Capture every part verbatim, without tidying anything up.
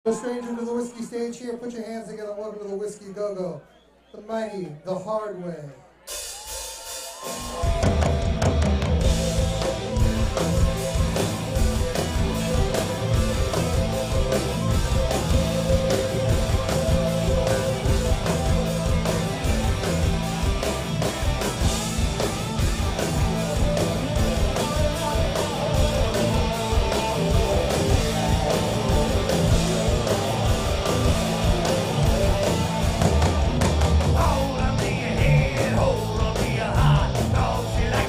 A stranger to the whiskey stage here, put your hands together. Welcome to the Whisky-gogo, the mighty, the hard way. Hold on to your head, hold on to your heart. Dog shit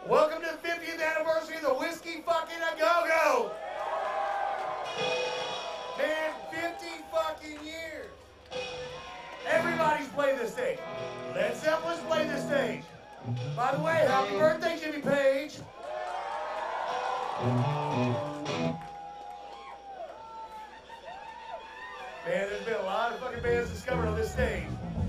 Welcome to the fiftieth anniversary of the Whisky-fucking-a-gogo. Man, fifty fucking years. Everybody's played this stage. Led Zeppelin's played this stage. By the way, happy birthday, Jimmy Page. Man, there's been a lot of fucking bands discovered on this stage.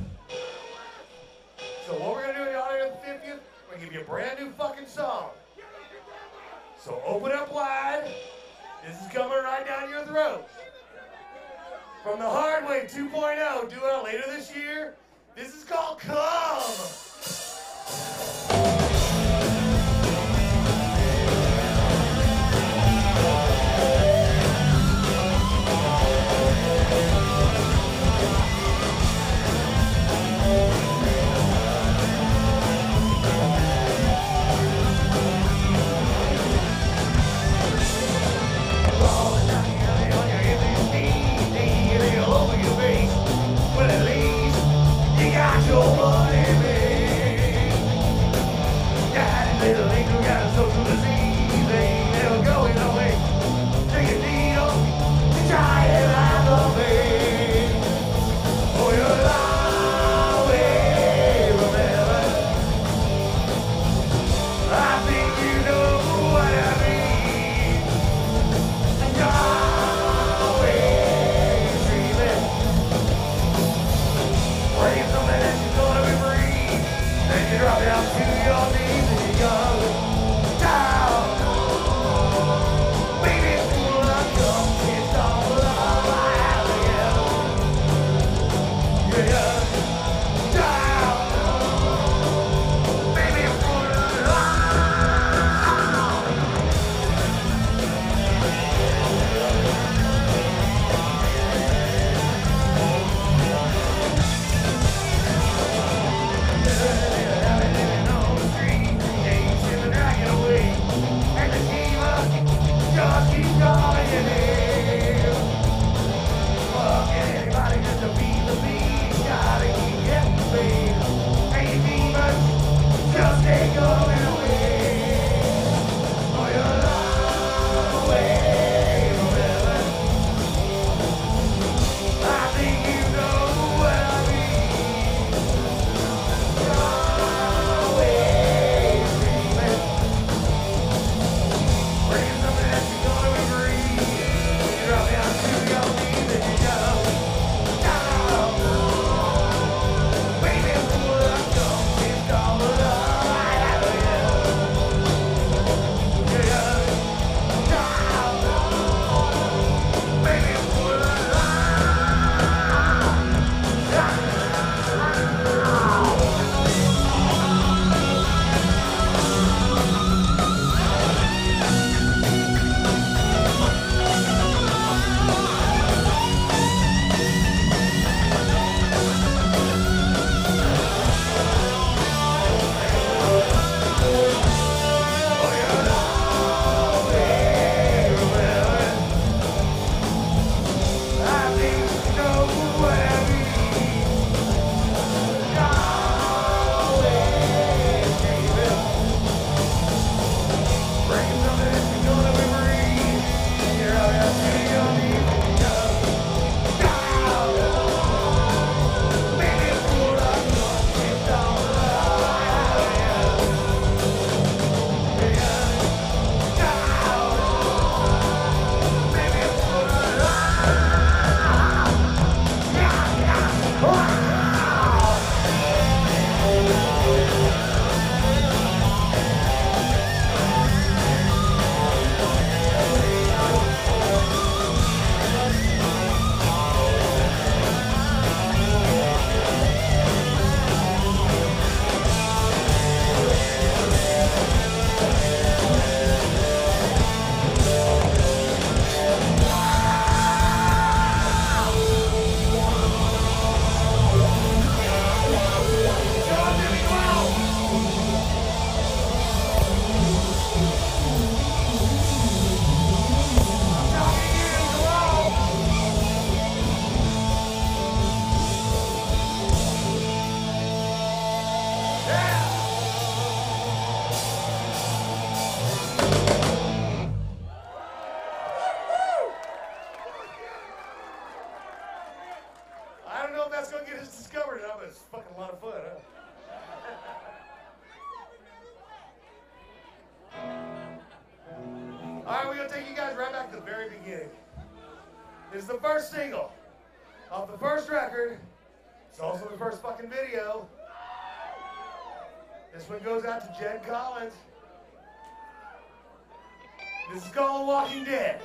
So what we're gonna do in the honor of the fiftieth, we're gonna give you a brand new fucking song. So open up wide. This is coming right down your throat. From the Hard Way two point oh, due out later this year. This is called Come. Your money, babe. we're going to take you guys right back to the very beginning. This is the first single off the first record. It's also the first fucking video. This one goes out to Jen Collins. This is called Walking Dead.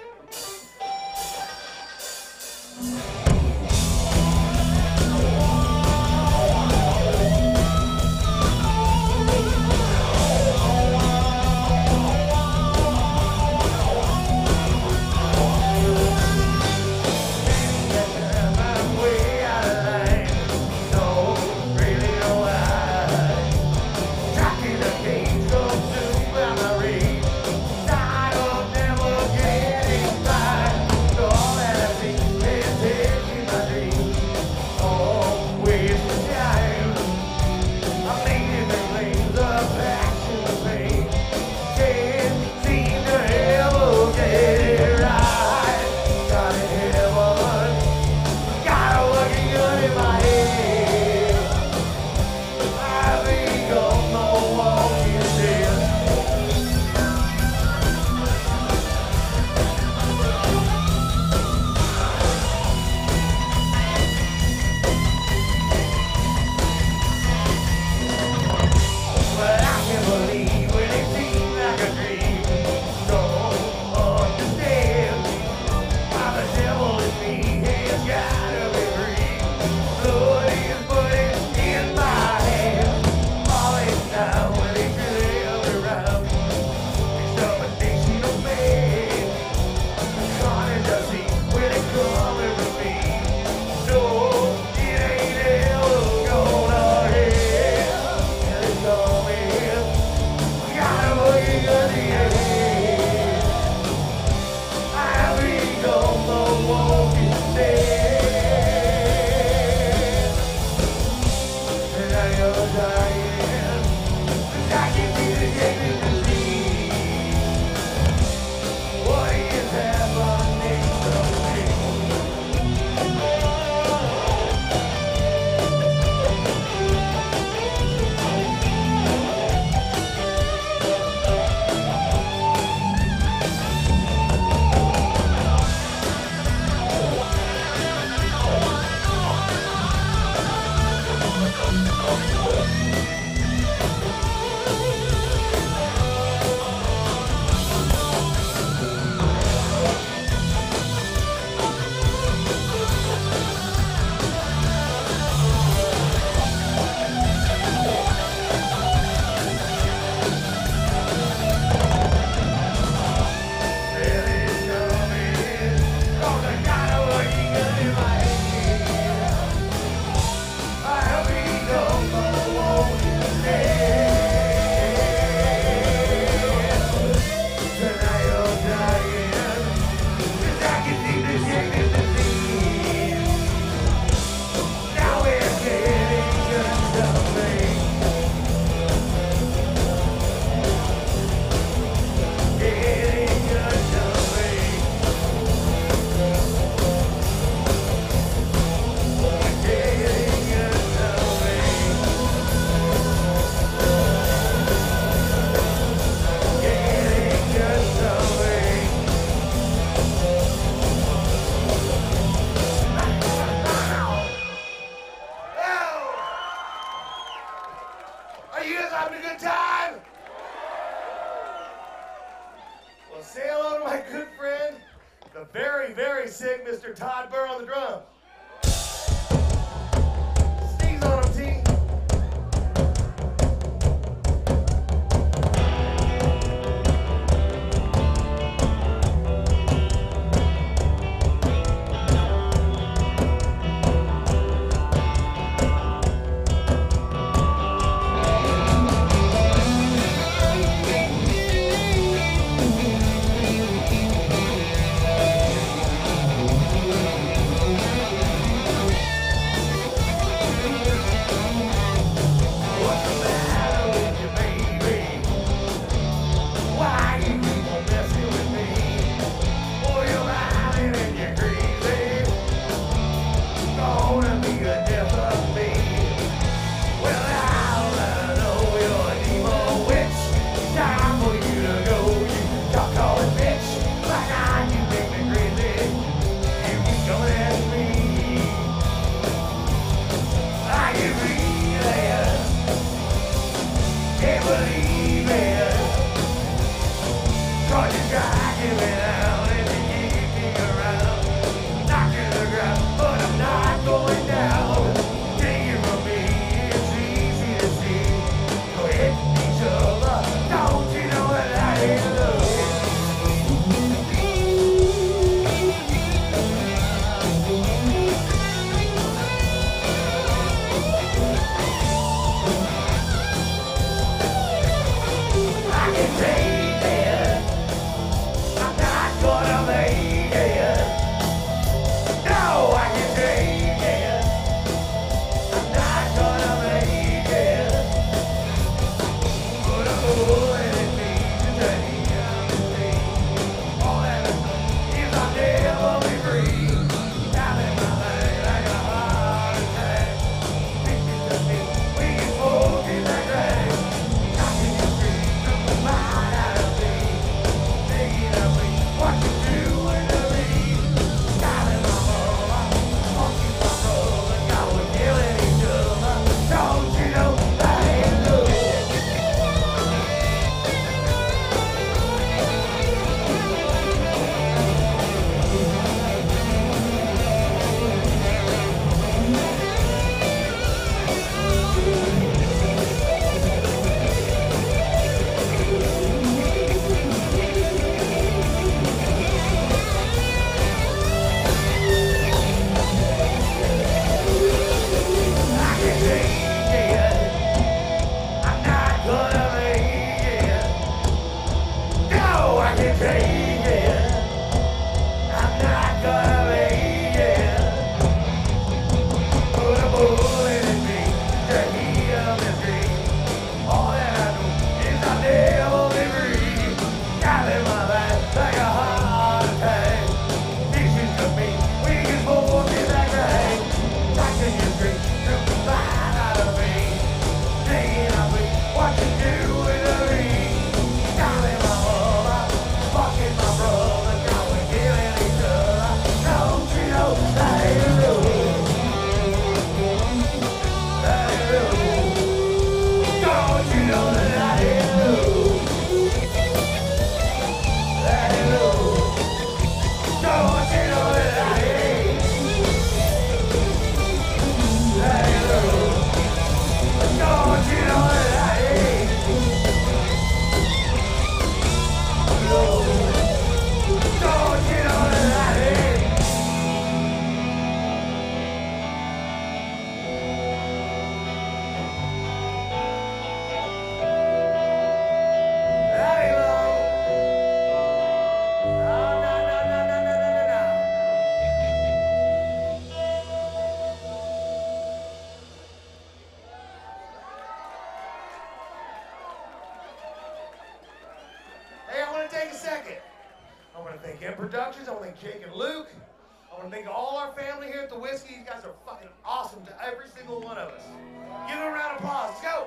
take a second. I want to thank M Productions. I want to thank Jake and Luke. I want to thank all our family here at the Whiskey. You guys are fucking awesome to every single one of us. Give them a round of applause. Let's go.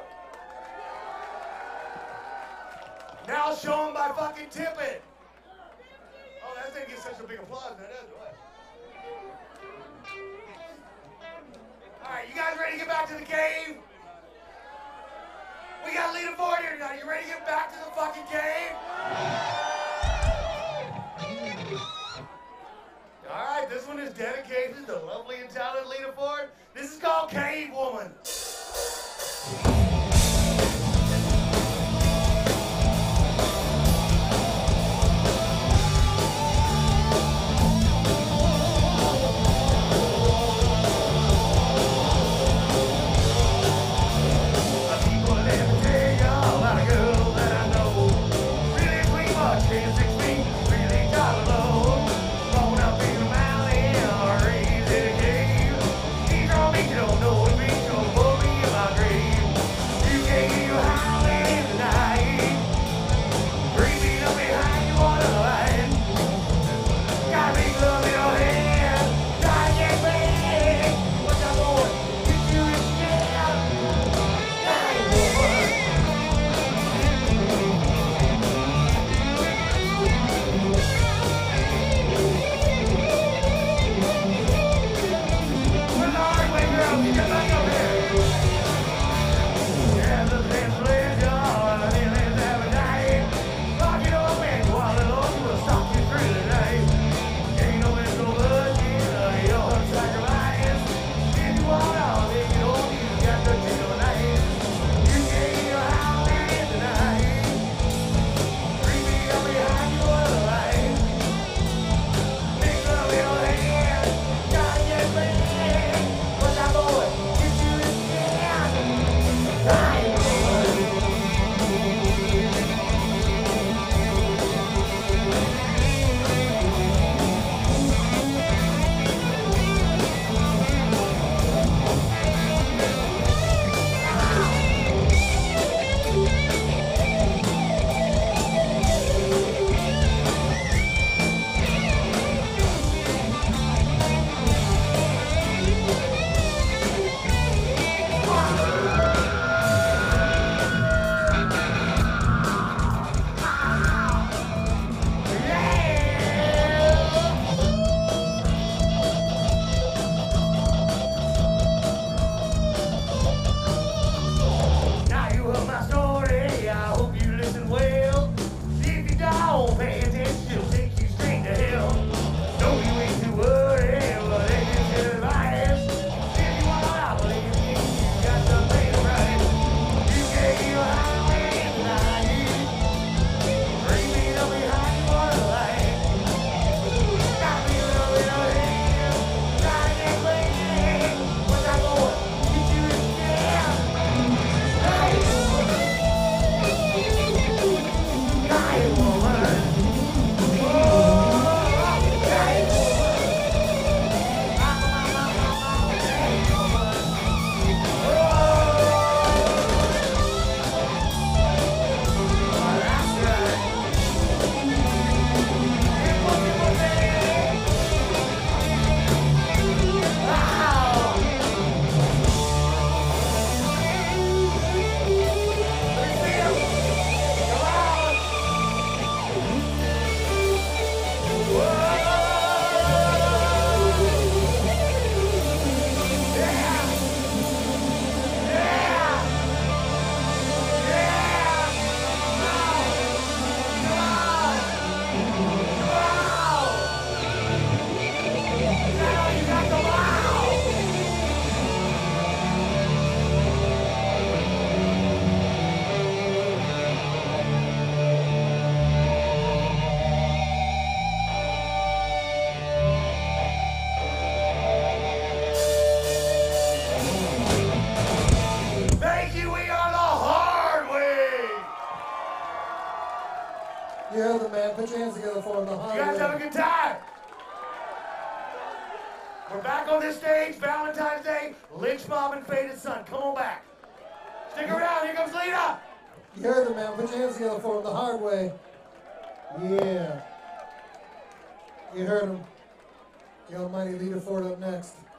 Now I'll show them by fucking tipping. Oh, that didn't get such a big applause, man, does it? What? All right, you guys ready to get back to the cave? We got Lita Ford here tonight. You ready to get back to the fucking cave? All right, this one is dedicated to the lovely and talented Lita Ford. This is called Cave Woman. You're the man. Put your hands together for him. The you guys have a good time. We're back on this stage, Valentine's Day, Lynch Mob and Faded Sun. Come on back. Stick around. Here comes Lita. You heard him, man. Put your hands together for him the hard way. Yeah. You heard him. The almighty Lita Ford up next.